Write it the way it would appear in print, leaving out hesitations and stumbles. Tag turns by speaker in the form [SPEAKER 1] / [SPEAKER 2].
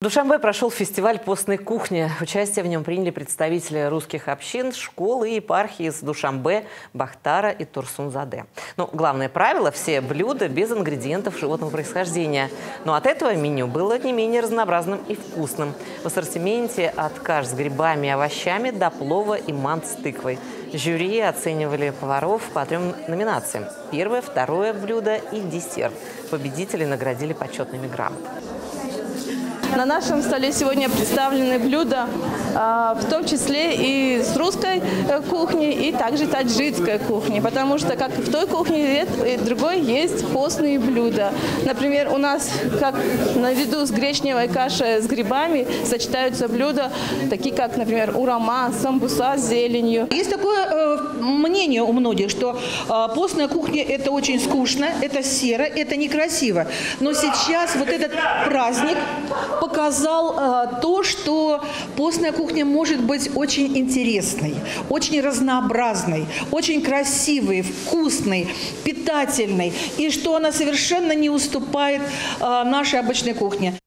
[SPEAKER 1] Душанбе прошел фестиваль постной кухни. Участие в нем приняли представители русских общин, школ и епархии из Душанбе, Бахтара и Турсунзаде. Но главное правило – все блюда без ингредиентов животного происхождения. Но от этого меню было не менее разнообразным и вкусным. В ассортименте от каш с грибами и овощами до плова и мант с тыквой. Жюри оценивали поваров по 3 номинациям – первое, второе блюдо и десерт. Победителей наградили почетными грамотами.
[SPEAKER 2] На нашем столе сегодня представлены блюда, в том числе и с русской кухни, и также таджикской кухни, потому что как в той кухне и другой есть постные блюда. Например, у нас, как наряду с гречневой кашей с грибами, сочетаются блюда, такие как, например, урама, самбуса с зеленью.
[SPEAKER 3] Есть такое мнение у многих, что постная кухня – это очень скучно, это серо, это некрасиво. Но сейчас вот этот праздник показал то, что постная кухня может быть очень интересной, очень разнообразной, очень красивой, вкусной, питательной, и что она совершенно не уступает нашей обычной кухне.